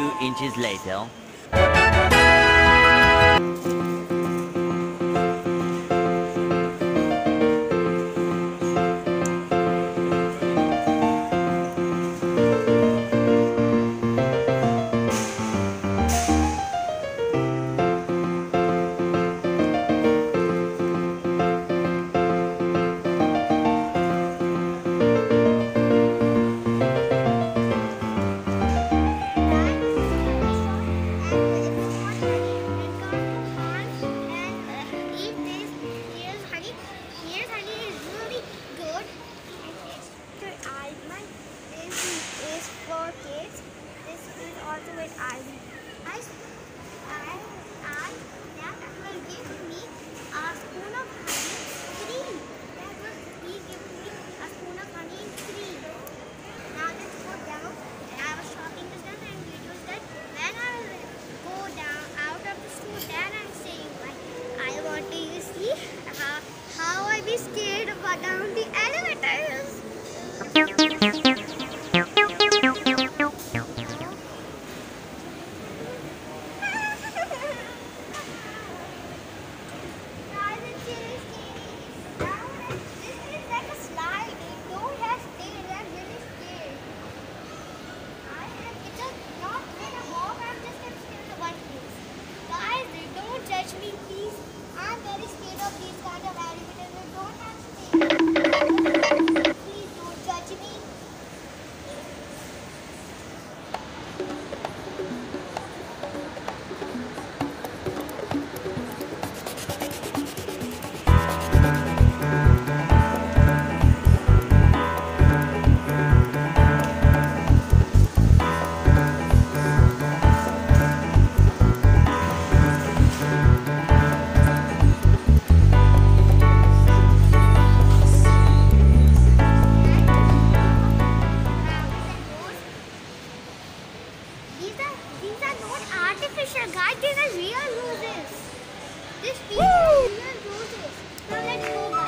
few inches later. How I be scared about down the elevators. Guys, it's really scary. This is like a slide. It don't have stairs. I'm really scared. It's just not when I walk. I'm just scared of one place. Guys, don't judge me, please. I'm very scared of these kind of elevators. They don't have stairs. Please don't judge me. These are not artificial, guys. These are real roses. These are real roses. Now let's go.